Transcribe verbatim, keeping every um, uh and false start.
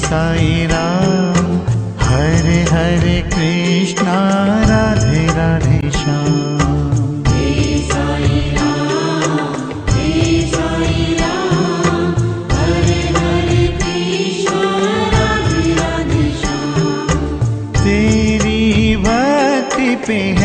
साई राम, हरे हरे कृष्णा, राधे राधे श्याम। हे साई राम, हे साई राम, हरे हरे कृष्णा, राधे राधे श्याम। तेरी भक्ति पे